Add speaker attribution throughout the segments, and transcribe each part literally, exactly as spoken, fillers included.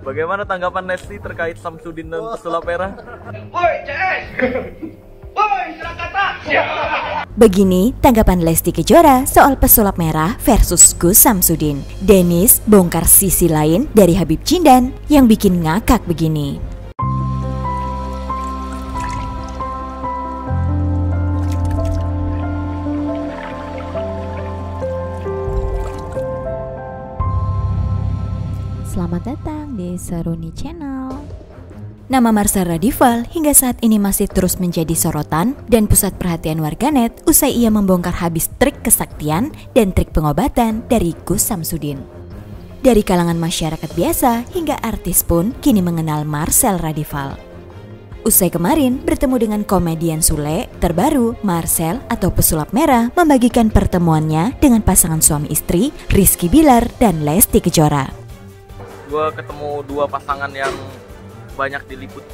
Speaker 1: Bagaimana tanggapan Lesti terkait Samsudin dan pesulap merah?
Speaker 2: Woi, C S! Woi, Surakarta!
Speaker 3: Begini tanggapan Lesti Kejora soal pesulap merah versus Gus Samsudin. Dennis bongkar sisi lain dari Habib Jindan yang bikin ngakak begini. Selamat datang di Seruni Channel. Nama Marcel Radival hingga saat ini masih terus menjadi sorotan dan pusat perhatian warganet usai ia membongkar habis trik kesaktian dan trik pengobatan dari Gus Samsudin. Dari kalangan masyarakat biasa hingga artis pun kini mengenal Marcel Radival. Usai kemarin bertemu dengan komedian Sule, terbaru Marcel atau pesulap merah membagikan pertemuannya dengan pasangan suami istri Rizky Bilar dan Lesti Kejora.
Speaker 1: Gue ketemu dua pasangan yang banyak diliput.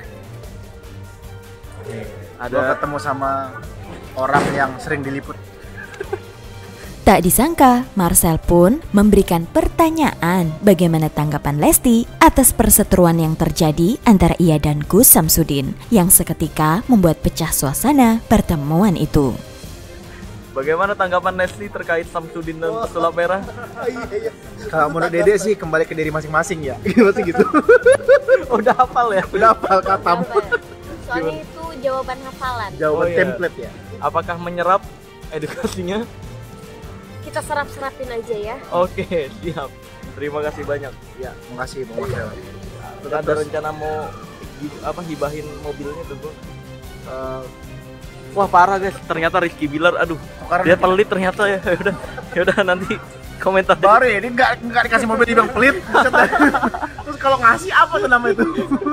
Speaker 4: Ada gua ketemu sama orang yang sering diliput.
Speaker 3: Tak disangka, Marcel pun memberikan pertanyaan bagaimana tanggapan Lesti atas perseteruan yang terjadi antara ia dan Gus Samsudin yang seketika membuat pecah suasana pertemuan itu.
Speaker 1: Bagaimana tanggapan Lesti terkait Samsudin dan pesulap merah?
Speaker 4: Kalau menurut Dede sih kembali ke diri masing-masing ya. Gimana gitu?
Speaker 1: Udah hafal ya?
Speaker 4: Udah hafal katamu.
Speaker 5: Soalnya itu jawaban hafalan.
Speaker 4: Jawaban
Speaker 1: Oh, iya.
Speaker 4: template ya.
Speaker 1: Apakah menyerap edukasinya?
Speaker 5: Kita serap-serapin aja ya.
Speaker 1: Oke, siap. Terima kasih banyak.
Speaker 4: Ya, makasih Bang Marcel.
Speaker 1: Ada rencana mau gi- apa hibahin mobilnya tuh, Bro?
Speaker 4: Uh,
Speaker 1: Wah, parah guys. Ternyata Rizky Bilar, aduh.
Speaker 4: karena
Speaker 1: Dia pelit ternyata ya. Ya udah. Ya udah nanti komentar.
Speaker 4: baru ya, ini nggak nggak dikasih mobil dibilang pelit. Buset dah. Terus kalau ngasih apa tuh nama itu?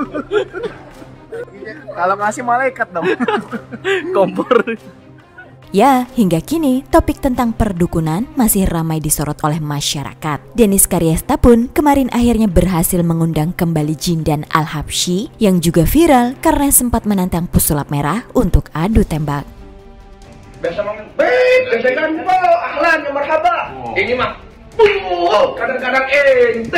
Speaker 4: Kalau ngasih malaikat dong.
Speaker 1: Kompor.
Speaker 3: Ya, hingga kini topik tentang perdukunan masih ramai disorot oleh masyarakat. Dennis Karyasta pun kemarin akhirnya berhasil mengundang kembali Jindan Al-Habsyi yang juga viral karena sempat menantang pesulap merah untuk adu tembak.
Speaker 2: Biasa ngomong, baik, gesekan po, ahlan, ya marhaba. Ini mah, uh, kadang-kadang ente.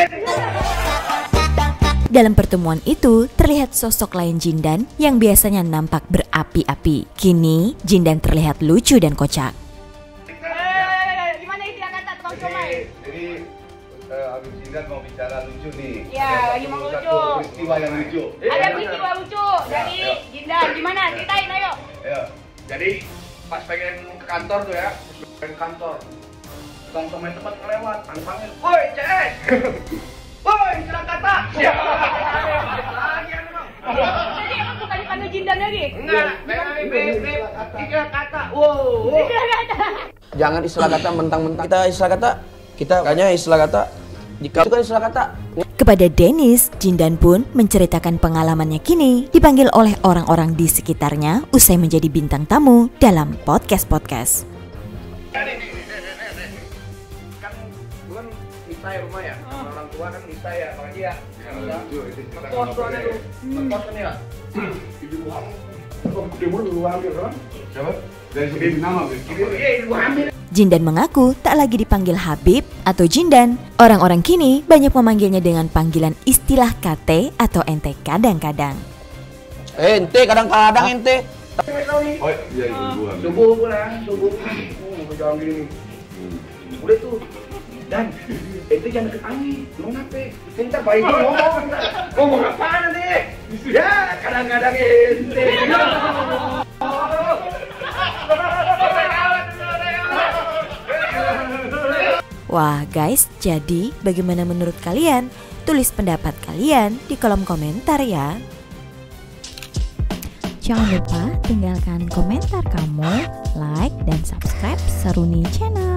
Speaker 3: Dalam pertemuan itu, terlihat sosok lain Jindan yang biasanya nampak berapi-api. Kini, Jindan terlihat lucu dan kocak.
Speaker 6: Eh, gimana istilah kata tukang somai?
Speaker 7: Jadi uh, Habib Jindan mau bicara lucu nih.
Speaker 6: Iya, lagi mau
Speaker 7: Satu
Speaker 6: lucu.
Speaker 7: peristiwa yang lucu.
Speaker 6: Ada peristiwa lucu dari Jindan. Gimana? Ceritain ayo.
Speaker 7: Ya.
Speaker 2: Jadi, pas pengen ke kantor tuh ya, pas pengen ke kantor. Tukang somai tempat kelewat, panggil, woi, C S! Woi, Surakarta! Ya. Lagi anu, Bang.
Speaker 6: Jadi emang bukan dipanggil Jindan lagi?
Speaker 2: Enggak, tiga kata. Wow.
Speaker 6: Tiga kata.
Speaker 8: Jangan istilah kata mentang-mentang kita istilah kata kita kayaknya istilah kata jika itu kan istilah kata.
Speaker 3: Kepada Dennis, Jindan pun menceritakan pengalamannya kini dipanggil oleh orang-orang di sekitarnya usai menjadi bintang tamu dalam podcast-podcast.
Speaker 2: Kan gua kan bisa ya rumah ya. Orang tua kan bisa ya, apalagi ya. Kos soalnya tuh. Kos kan ya. Ibu hamil. Kok gede mulu ibu hamil kan?
Speaker 7: Siapa? Dari segi nama,
Speaker 2: Ibu iya ibu hamil.
Speaker 3: Jindan mengaku tak lagi dipanggil Habib atau Jindan. Orang-orang kini banyak memanggilnya dengan panggilan istilah K T atau ente kadang-kadang.
Speaker 8: Eh, ente kadang-kadang ente.
Speaker 7: Oh iya, ibu hamil.
Speaker 2: Subuh pulang, subuh. Oh, jangan gini. Udah tuh. Dan itu jangan deket angin. Mau ngapain? Bentar baik ngomong. Ngomong apaan nanti? Ya, kadang-kadang ente.
Speaker 3: Wah guys, jadi bagaimana menurut kalian? Tulis pendapat kalian di kolom komentar ya. Jangan lupa tinggalkan komentar kamu, like dan subscribe Seruni Channel.